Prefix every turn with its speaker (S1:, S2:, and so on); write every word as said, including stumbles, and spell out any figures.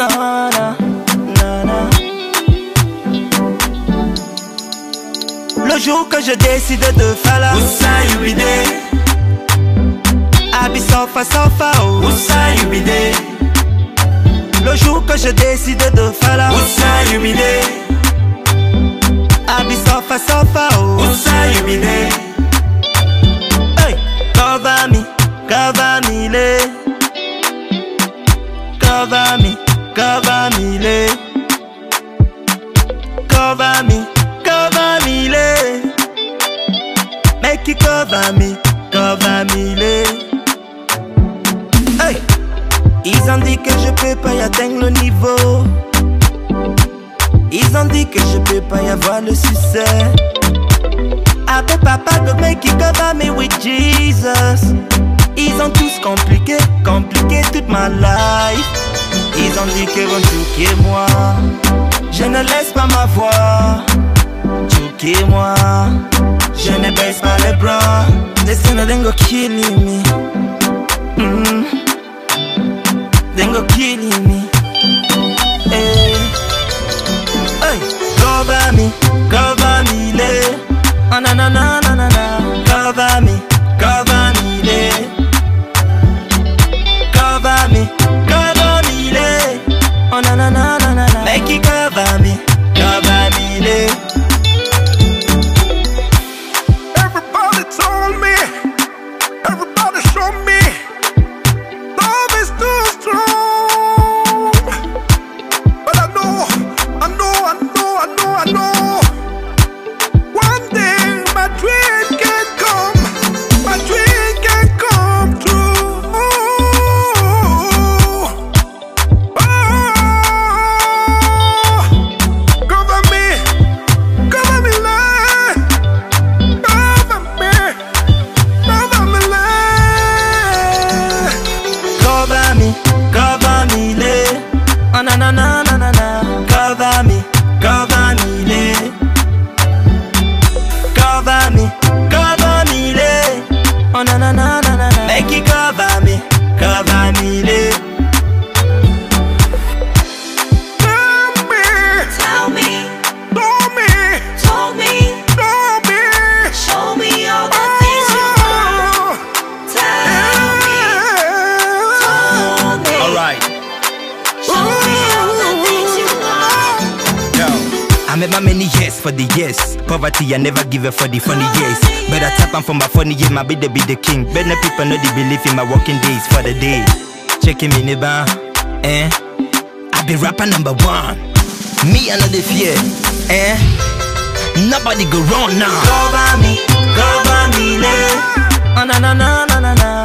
S1: na na na na. Le jour que je décide de faire la
S2: Oussa you be there.
S1: Abi sofa sofa oh.
S2: Oussa you be there.
S1: Le jour que je décide de faire la
S2: Oussa you be there.
S1: Abi sofa sofa oh.
S2: Oussa you be there.
S1: Hey, cover me, cover me le. Cover me, cover me le. Cover me, cover me le. Make you cover me, cover me le. Hey, ils ont dit que je peux pas y atteindre le niveau. Ils ont dit que je peux pas y avoir le succès. Avec papa de make you cover me with Jesus. Ils ont tous compliqué, compliqué toute ma life. Ils ont dit qu'ils vont choquer moi. Je ne laisse pas ma voix choquer moi. Je ne baisse pas les bras. They say no, they go killing me. Mm. They go killing me. Hey. Hey. Cover me, cover me, le. Oh na na na na na na. Cover me, cover me, le. Cover me, cover me, le. Oh na na na na na na. Make you cover me, cover me, le.
S3: Everybody told me, everybody showed me, love is too strong. But I know, I know, I know, I know, I know. One day my dream can come, my dream can come true. Oh, cover me, cover me, Lord. Cover me, cover me, Lord.
S1: Cover me, cover me, le. Oh na na na na na na. Cover me, cover me, le. Cover me, cover me, le. Oh na na na na na na. Make you cover me, cover me, le.
S3: Tell me,
S4: Tell me,
S3: show me,
S4: told me,
S3: show me.
S4: show me all the things you want. Tell me, told me,
S2: Alright,
S4: show me all the things you want.
S2: yo.
S5: I made my many years for the years. Poverty I never give it for the funny years. But I tap on for my funny year, my be the be the king. Better people know they believe in my working days for the day. Checking me neighbor, eh? I be rapper number one. Me another fear, eh? Nobody go wrong now.
S1: Cover me, cover me, le. Oh na na na na na na.